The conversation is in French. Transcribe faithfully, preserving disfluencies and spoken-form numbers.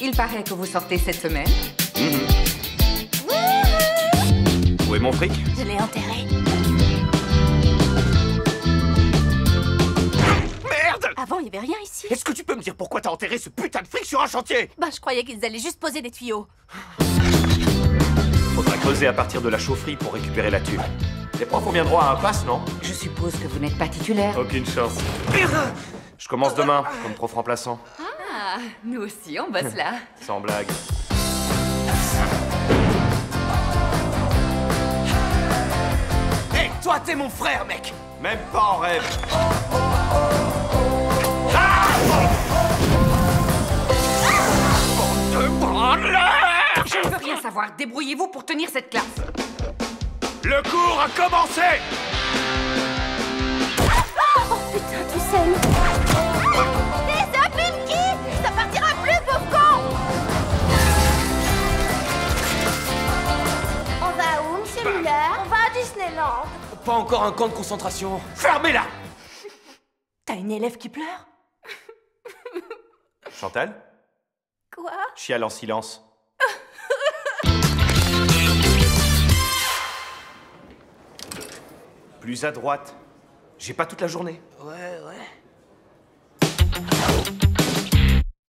Il paraît que vous sortez cette semaine. Mmh. Où est mon fric? Je l'ai enterré. Merde! Avant, il y avait rien ici. Est-ce que tu peux me dire pourquoi t'as enterré ce putain de fric sur un chantier? Bah, je croyais qu'ils allaient juste poser des tuyaux. Faudra creuser à partir de la chaufferie pour récupérer la thune. Les profs ont bien droit à un pass, non? Je suppose que vous n'êtes pas titulaire. Aucune chance. Je commence demain, comme prof remplaçant. Ah, nous aussi, on bosse là. Sans blague. Hé, hey, toi, t'es mon frère, mec! Même pas en rêve. Je ne veux rien savoir. Débrouillez-vous pour tenir cette classe. Le cours a commencé! Oh putain, tu saignes. Les Pinky! Ça partira plus, pauvre con! On va où, monsieur Muller? On va à Disneyland. Pas encore un camp de concentration. Fermez-la! T'as une élève qui pleure? Chantal? Quoi? Chiale en silence. Plus à droite. J'ai pas toute la journée. Ouais, ouais.